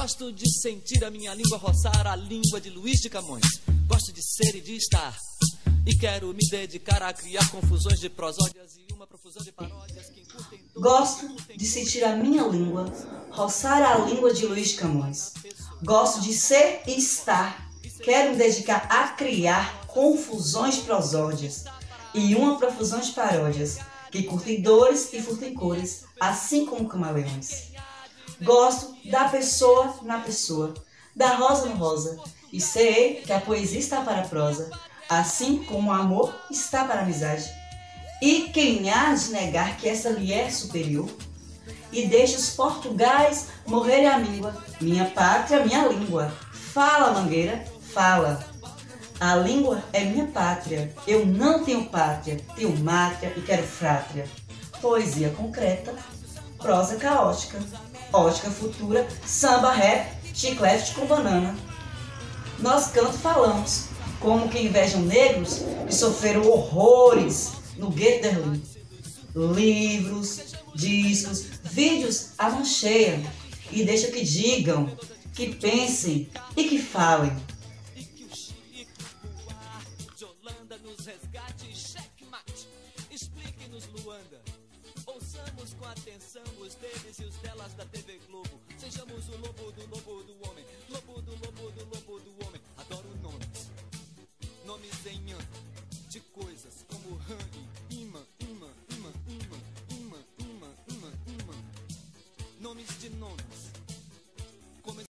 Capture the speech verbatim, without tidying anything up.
Gosto de sentir a minha língua roçar a língua de Luís de Camões. Gosto de ser e de estar. E quero me dedicar a criar confusões de prosódias e uma profusão de paródias que encurtem todo... Gosto de sentir a minha língua roçar a língua de Luís de Camões. Gosto de ser e estar. Quero me dedicar a criar confusões de prosódias e uma profusão de paródias que curtem dores e furtem cores, assim como camaleões. Gosto da pessoa na pessoa, da rosa no rosa, e sei que a poesia está para a prosa, assim como o amor está para a amizade. E quem há de negar que essa lhe é superior? E deixa os portugais morrerem à míngua, minha pátria, minha língua. Fala, mangueira, fala. A língua é minha pátria, eu não tenho pátria, tenho mátria e quero frátria. Poesia concreta, prosa caótica, ótica futura, samba, rap, chiclete com banana. Nós canto falamos, como que invejam negros que sofreram horrores no gueto de Berlim. Livros, discos, vídeos amancheiam e deixa que digam, que pensem e que falem. Nos resgate, checkmate, explique-nos Luanda. Ouçamos com atenção os deles e os delas da T V Globo. Sejamos o lobo do lobo do homem, lobo do lobo do lobo do homem.